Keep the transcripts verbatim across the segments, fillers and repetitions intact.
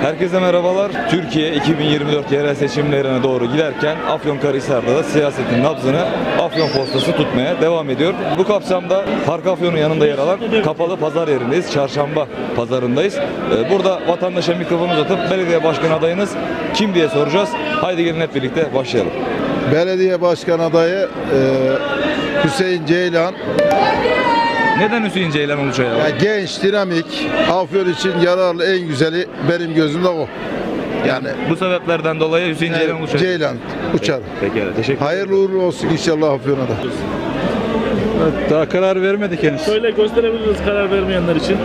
Herkese merhabalar. Türkiye iki bin yirmi dört yerel seçimlerine doğru giderken Afyonkarahisar'da da siyasetin nabzını Afyon Postası tutmaya devam ediyor. Bu kapsamda Park Afyon'un yanında yer alan kapalı pazar yerindeyiz. Çarşamba pazarındayız. Burada vatandaşa mikrofonu uzatıp belediye başkanı adayınız kim diye soracağız. Haydi gelin hep birlikte başlayalım. Belediye başkan adayı e, Hüseyin Ceylan. Neden Hüseyin Ceylan Uluçay abi? Ya genç, dinamik, Afyon için yararlı en güzeli benim gözümde o. Yani Bu sebeplerden dolayı Hüseyin Ceylan Uluçay. Ceylan uçar. Peki, peki teşekkür ederim. Hayırlı uğurlu olsun inşallah Afyon'a da. Evet, daha karar vermedik henüz. Şöyle gösterebiliriz karar vermeyenler için.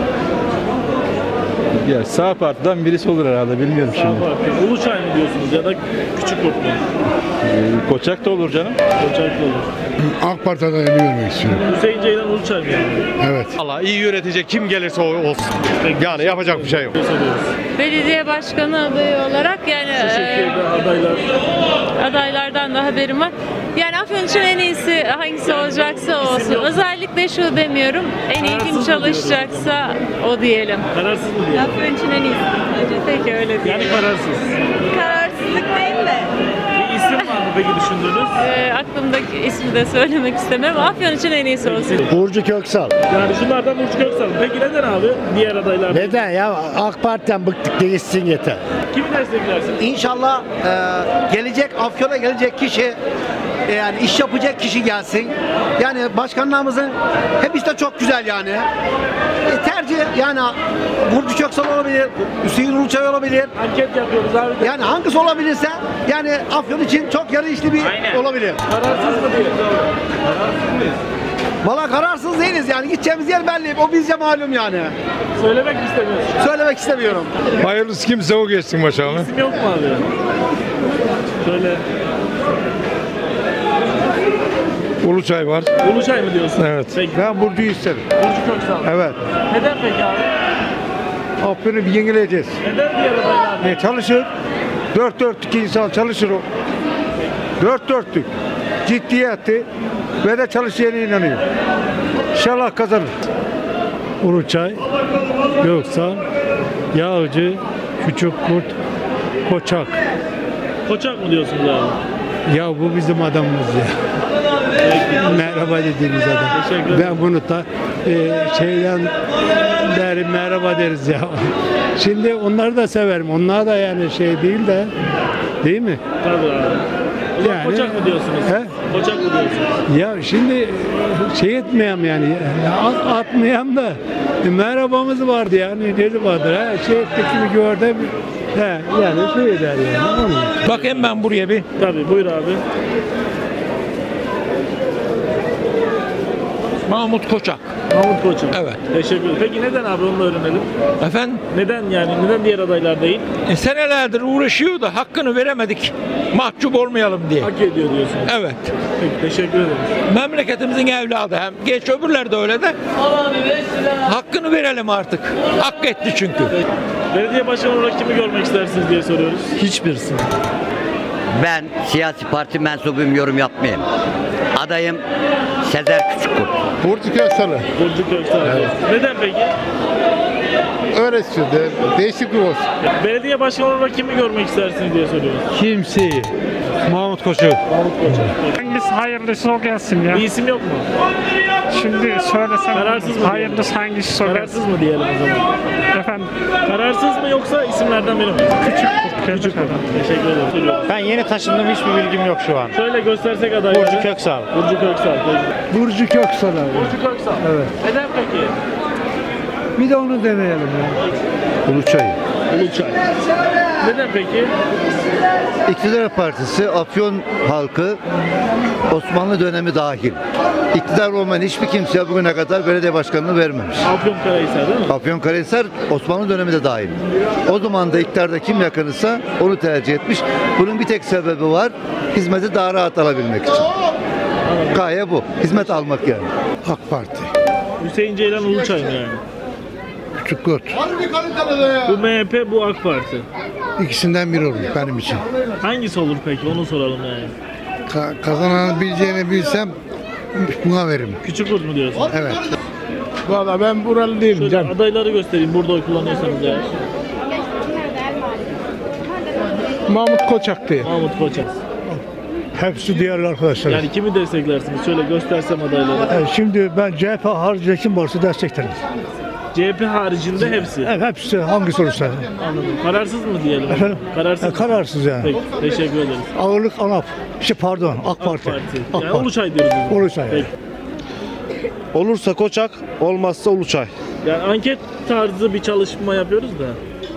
Ya sağ partiden birisi olur herhalde, bilmiyorum Sağ şimdi. Parti. Uluçay mı diyorsunuz ya da Küçük Kurt mu? Ee, Koçak da olur canım. Koçaklı olur. AK Parti adayını vermek istiyorum. Hüseyin Ceylan Uluçay mı yani? Evet. Allah iyi yönetecek kim gelirse o olsun. Yani yapacak bir şey yok. Belediye başkanı adayı olarak yani Şu şekilde adaylar. e, adaylardan da haberim var. Yani Afyon için en iyisi hangisi olacaksa o olsun. Özellikle şu demiyorum. En iyi kim Kararsız mı çalışacaksa o diyelim. Kararsız mı diyelim? Afyon için en iyisi bence. Peki öyle diyelim. Yani kararsız. Kararsızlık değil de. Bir isim var mı peki düşündüğünüz? E, aklımdaki ismi de söylemek istemem. Afyon için en iyisi olsun. Burcu Köksal. Yani şunlardan Burcu Köksal. Peki neden abi? Diğer adaylar. Neden ya? AK Parti'den bıktık, değişsin yeter. Kimi desteklersin? İnşallah e, gelecek Afyon'a gelecek kişi e, yani iş yapacak kişi gelsin. Yani başkanlarımızın hepsi de çok güzel yani. E, tercih yani Burcu Köksal olabilir, Hüseyin Uluçay olabilir. Anket yapıyoruz abi. Yani hangisi olabilirse yani Afyon için çok yarı işli bir olabilir. Kararsız mı diyelim? Valla kararsız değiliz yani gideceğimiz yer belli. O bizce malum yani. Söylemek mi istemiyorsun? Söylemek istemiyorum. Hayırlısı kimse o geçsin başağına. İsim yok mu abi? Şöyle. Uluçay var. Uluçay mı diyorsun? Evet. Peki. Ben Burcu'yu isterim. Burcu Köksal. Evet. Neden peki abi? Afyon'u bir yenileyeceğiz. Neden diğer adaylar? Ne çalışır? Dört dörtlük insan çalışır o. Dört dörtlük. Ciddiyeti ve de çalışacağına inanıyor. İnşallah kazanır. Uluçay, Göksal, Yağcı, Küçük Kurt, Koçak. Koçak mı diyorsunuz abi? Ya bu bizim adamımız ya. Merhaba dediğimiz adam. Teşekkür ederim. Ben bunu da e, şeyden beri merhaba deriz ya. Şimdi onları da severim. Onlar da yani şey değil de, değil mi? Tabii abi. O zaman Yani- Koçak mı diyorsunuz? He? Koçak mı diyorsunuz? Ya şimdi şey etmeyeyim yani, at, atmayayım da e, merhabamız vardı yani, dedi vardır ha, şey ettik mi gördüm, he, yani şey eder yani. Onun için. Bakayım ben buraya bir. Tabii buyur abi. Mahmut Koçak. Mahmut Koçak. Evet. Teşekkür ederim. Peki neden abi onu da öğrenelim? Efendim Neden yani? Neden diğer adaylar değil? e, senelerdir uğraşıyor da hakkını veremedik. Mahcup olmayalım diye. Hak ediyor diyorsunuz. Evet. Peki teşekkür ederim. Memleketimizin evladı hem. Geç öbürler de öyle de. Hakkını verelim artık. Hak etti çünkü. Belediye başkanı olarak kimi görmek istersiniz diye soruyoruz. Hiçbirisi. Ben siyasi parti mensubuyum, yorum yapmayayım. Adayım Sezer Küçükkurt. Burcu Köksal'ı. Burcu Köksal. Neden peki? Öyle istiyordu. Değişiklik olsun. Belediye başkanı olarak kimi görmek istersiniz diye soruyoruz. Kimseyi. Mahmut Koçak. Mahmut Koçak. Hangisi hayırlısı o gelsin ya. Bir isim yok mu? Şimdi söylesem Kararsız mı hayırlısı hangisi o gelsin. Kararsız mı diyelim o zaman? Efendim Kararsız mı yoksa isimlerden biri mi? küçük kurt, küçük adam. Teşekkür ederim. Ben yeni taşındım, hiçbir bilgim yok şu an. Şöyle göstersek adayları. Burcu Köksal. Burcu Köksal. Peki. Burcu Köksal abi. Burcu Köksal. Evet. Neden peki? Bir de onu deneyelim ya. Uluçay. Uluçay. Neden peki? İktidar Partisi Afyon halkı Osmanlı dönemi dahil iktidar olmayan hiçbir kimseye bugüne kadar belediye başkanlığı vermemiş. Afyonkarahisar değil mi? Afyonkarahisar Osmanlı dönemi de dahil. O zaman da iktidarda kim yakınırsa onu tercih etmiş. Bunun bir tek sebebi var. Hizmeti daha rahat alabilmek için. Gaye bu. Hizmet almak yani. AK Parti. Hüseyin Ceylan Uluçay mı yani? Küçük Kurt. Bu M H P, bu AK Parti. İkisinden biri olur benim için. Hangisi olur peki? Onu soralım yani. Ka- kazananın bileceğini bilsem buna veririm. Küçük Kurt mu diyorsun? Evet. Valla ben buralı değilim Şöyle canım. adayları göstereyim burada oy kullanıyorsanız ya. Mahmut Koçak diye. Mahmut Koçak. Hepsi diğerli arkadaşlar. Yani kimi desteklersiniz? Şöyle göstersem adayları. E, Şimdi ben C H P haricinde kim varsa desteklerim. C H P haricinde hepsi. Evet, hepsi hangisi olursa. Anladım. Kararsız mı diyelim? Efendim? Kararsız. E, kararsız yani. Peki, teşekkür ederiz. Ağırlık ANAP. İşte pardon AK AK Parti. Parti. AK Yani Parti. Uluçay diyoruz. biz. Uluçay. Peki. Olursa Koçak, olmazsa Uluçay. Yani anket tarzı bir çalışma yapıyoruz da.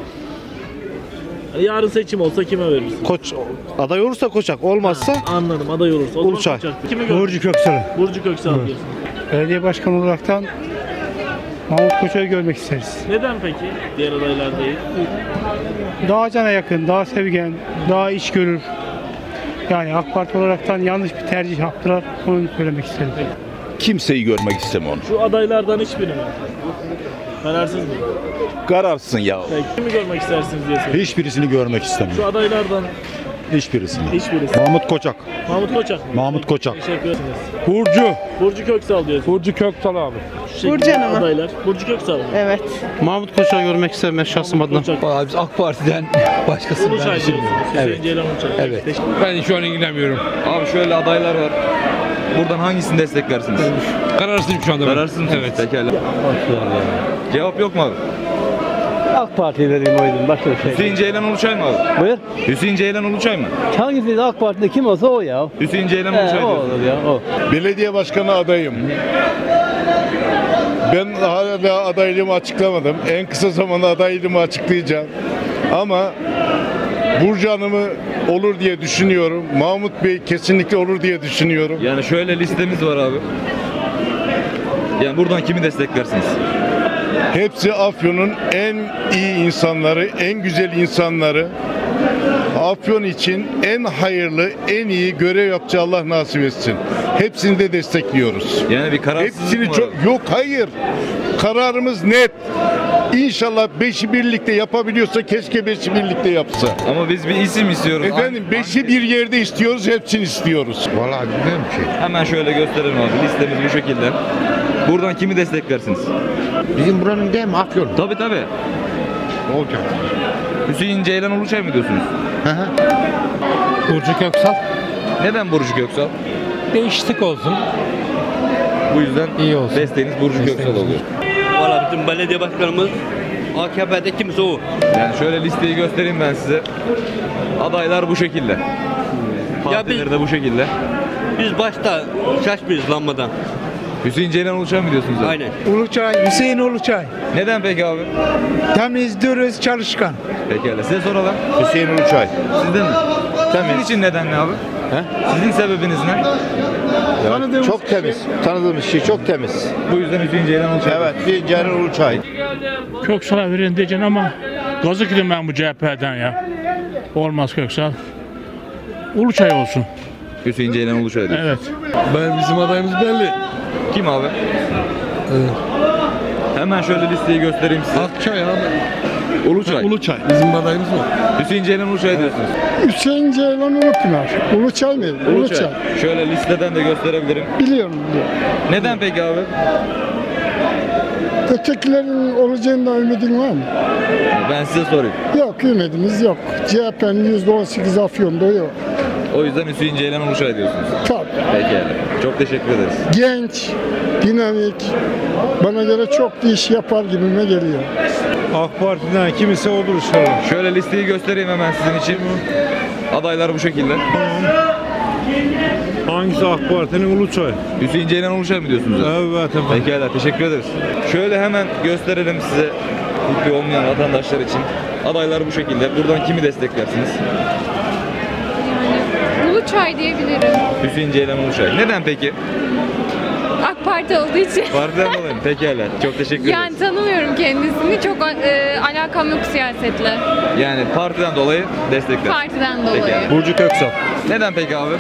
Yani yarın seçim olsa kime verirsin? Koç aday olursa Koçak, olmazsa Anladım, aday olursa. O zaman Uluçay. Koçak. Kimi gör? Burcu Köksal. Burcu Köksal diyorsun. Belediye başkanı olaraktan Mahmut Koçak'ı görmek isteriz. Neden peki diğer adaylar değil? Daha cana yakın, daha sevgen, daha içgörür. Yani AK Parti olaraktan yanlış bir tercih yaptılar. Onu söylemek istedim. Kimseyi görmek istemiyorum. Şu adaylardan hiçbiri mi? Kararsız mı? Kararsın ya. Peki kimi görmek istersiniz diye soruyorum. Hiçbirisini görmek istemiyorum. Şu adaylardan Hiçbirisini. hiçbirisi. Mahmut Koçak. Mahmut Koçak mı? Mahmut Koçak. Teşekkür ederiz. Burcu. Burcu Köksal diyorsun. Burcu Köksal abi. Şu şekilde Burcu Hanım mı? adaylar. Burcu Köksal mı? Evet. Mahmut Koçak'ı görmek isterim ben şahsım adına. Koçak. Biz AK Parti'den başkasını Uluçay diyorsunuz. Hüseyin Ceylan Uluçay. Evet. Teşekkür- Ben şu an ilgilenmiyorum. Abi şöyle adaylar var. Buradan hangisini desteklersiniz? Kararsızım şu anda. Kararsız mısınız? Evet. Pekala. Cevap yok mu abi? AK Parti'ye vereyim oyunu. Başka bir şey. Hüseyin Ceylan Uluçay mı abi? Buyur. Hüseyin Ceylan Uluçay mı? Hangisi AK Parti'de kim olsa o ya. Hüseyin Ceylan Uluçay diyorsun. ya o. Belediye başkanı adayım. Ben hala adaylığımı açıklamadım. En kısa zamanda adaylığımı açıklayacağım. Ama Burcu Hanım'ı olur diye düşünüyorum. Mahmut Bey kesinlikle olur diye düşünüyorum. Yani şöyle listemiz var abi. Yani buradan kimi desteklersiniz? Hepsi Afyon'un en iyi insanları, en güzel insanları. Afyon için en hayırlı, en iyi görev yapacağı Allah nasip etsin. Hepsini de destekliyoruz. Yani bir kararsızlık Hepsini mı var? çok yok hayır. Kararımız net. İnşallah beşi birlikte yapabiliyorsa keşke beşi birlikte yapsa. Ama biz bir isim istiyoruz. Efendim beşi bir yerde istiyoruz, hepsini istiyoruz. Vallahi bilmiyorum ki. Hemen şöyle gösterelim abi. Listemiz bu şekilde. Buradan kimi desteklersiniz? Bizim buranın değil mi Afyon? Tabii tabii. Olacak. Hüseyin Ceylan Uluçay mı diyorsunuz? Burcu Köksal. Neden Burcu Köksal? Değişiklik olsun. Bu yüzden İyi olsun. desteğiniz Burcu Köksal oluyor. Valla bütün belediye başkanımız A K P'de kimse o. Yani şöyle listeyi göstereyim ben size. Adaylar bu şekilde. Partiler de bu şekilde. Biz başta şaşmıyoruz lambadan. Hüseyin Ceylan Uluçay mı diyorsunuz abi? Aynen. Uluçay, Hüseyin Uluçay. Neden peki abi? Temiz, dürüst, çalışkan. Pekala. Size soralım. Hüseyin Uluçay. Sizden mi? Sizin için neden ne abi? He? Sizin sebebiniz ne? Tanıdığımız Çok temiz. Tanıdığımız şey çok temiz. Bu yüzden Hüseyin Ceylan Uluçay. Evet, bir Ceren Uluçay. Köksal'a verin diyeceksin ama gazı gidin ben bu C H P'den ya. Olmaz Köksal. Uluçay olsun. Hüseyin Ceylan Uluçay diyor. Evet. Ben bizim adayımız belli. Kim abi? Hemen şöyle listeyi göstereyim size. Akçay abi. Uluçay. Uluçay. Bizim adayımız o. Hüseyin Ceylan Uluçay diyorsunuz. Hüseyin Ceylan Ulupınar. Uluçay mı? Uluçay. Şöyle listeden de gösterebilirim. Biliyorum biliyorum. Neden peki abi? Ötekilerin olacağından ümidin var mı? Ben size sorayım. Yok ümidimiz yok. C H P'nin yüzde on sekiz Afyon'da yok. O yüzden Hüseyin Ceylan Uluçay diyorsunuz. Tabii. Pekala. Çok teşekkür ederiz. Genç, dinamik, bana göre çok bir iş yapar gibime geliyor. AK Parti'den kimse olur inşallah. Şöyle listeyi göstereyim hemen sizin için. Adaylar bu şekilde. Hangisi AK Parti'nin Uluçay? Hüseyin Ceylan Uluçay mı diyorsunuz? abi? Evet efendim. Pekala. Teşekkür ederiz. Şöyle hemen gösterelim size hukuki olmayan vatandaşlar için. Adaylar bu şekilde. Buradan kimi desteklersiniz? Uluçay diyebilirim. Hüseyin Ceylan Uluçay. Neden peki? AK Parti olduğu için. Partiden dolayı mı? Pekala. Çok teşekkür ederiz. Yani tanımıyorum kendisini. Çok e, alakam yok siyasetle. Yani partiden dolayı destekler. Partiden dolayı. Pekala. Burcu Köksal. Neden peki abi?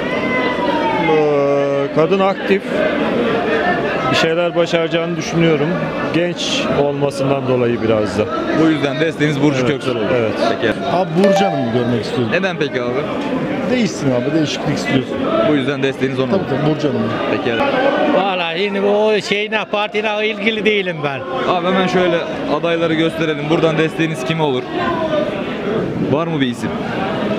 Kadın aktif. Bir şeyler başaracağını düşünüyorum. Genç olmasından dolayı biraz da. Bu yüzden desteğiniz Burcu Köksal olur. Evet. Pekala. Abi Burcu Hanım'ı görmek istiyorum. Neden peki abi? Değişsin abi, değişiklik istiyorsun. Bu yüzden desteğiniz ona olur. Tabii Burcu Hanım'ı. Pekala. Valla şimdi o şeyine partine ilgili değilim ben. Abi hemen şöyle adayları gösterelim. Buradan desteğiniz kime olur? Var mı bir isim?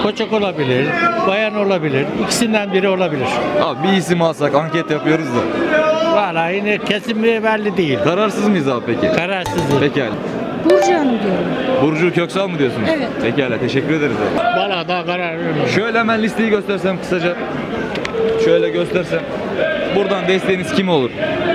Koçak olabilir, bayan olabilir. İkisinden biri olabilir. Abi bir isim alsak anket yapıyoruz da. Vallahi yine kesin bir belli değil. Kararsız mıyız abi peki? Kararsızım. Pekala. Burcu Hanım diyorum. Burcu Köksal mı diyorsunuz? Evet. Pekala, teşekkür ederiz abi. Valla daha karar vermiyorum. Şöyle hemen listeyi göstersem kısaca. Şöyle göstersem. Buradan desteğiniz kim olur?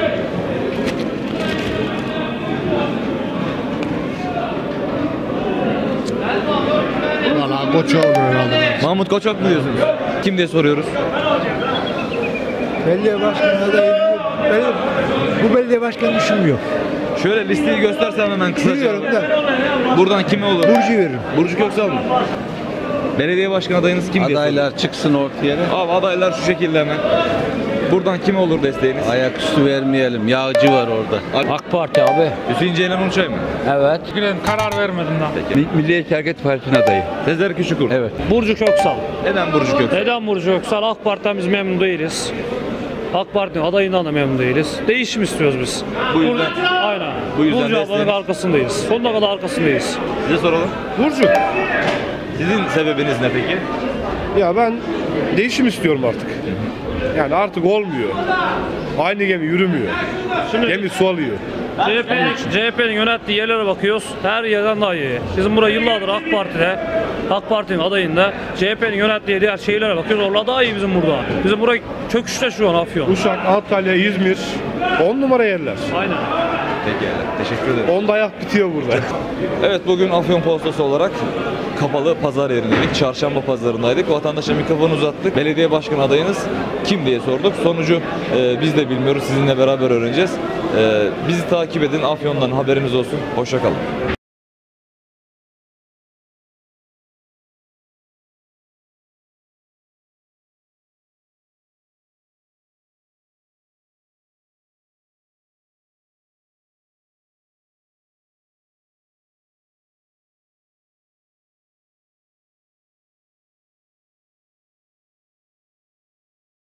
Valla Koça olur herhalde. Mahmut Koçak mı diyorsunuz? Kim diye soruyoruz. Belediye başkanı adayı benim, bu belediye başkanı düşünmüyor. Şöyle listeyi göstersem hemen kısaca. Biliyorum da. Buradan kime olur? Burcu veririm. Burcu Köksal mı? Belediye başkan adayınız kim diye Adaylar çıksın ortaya. Abi adaylar şu şekilde hemen. Buradan kime olur desteğiniz? Ayaküstü vermeyelim. Yağcı var orada. AK Parti abi. Hüseyin Ceylan Uçay mı? Evet. Karar vermedim daha. Peki. Milliyetçi Hareket Partisi'nin adayı. Sezer Küçükur. Evet. Burcu Köksal. Neden Burcu Köksal? Neden Burcu Köksal? AK Parti'den biz memnun değiliz. AK Parti'nin adayından da memnun değiliz. Değişim istiyoruz biz. Bu yüzden- Bur- Aynen. bu yüzden Burcu ablanın desteğiniz- arkasındayız. Sonuna kadar arkasındayız. Size soralım. Burcu. Sizin sebebiniz ne peki? Ya ben değişim istiyorum artık. Yani artık olmuyor. Aynı gemi yürümüyor. Gemi su alıyor. C H P'nin C H P'nin yönettiği yerlere bakıyoruz. Her yerden daha iyi. Bizim buraya yıllardır AK Parti'de, AK Parti'nin adayında C H P'nin yönettiği diğer şehirlere bakıyoruz. Orada daha iyi bizim burada. Bizim buraya çöküşte şu an Afyon. Uşak, Antalya, İzmir on numara yerler. Aynen. Peki, teşekkür ederim. Onda ayak bitiyor burada. Evet, bugün Afyon Postası olarak kapalı pazar yerindeydik. Çarşamba pazarındaydık. Vatandaşa mikrofon uzattık. Belediye başkanı adayınız kim diye sorduk. Sonucu e, biz de bilmiyoruz. Sizinle beraber öğreneceğiz. E, bizi takip edin. Afyon'dan haberiniz olsun. Hoşça kalın.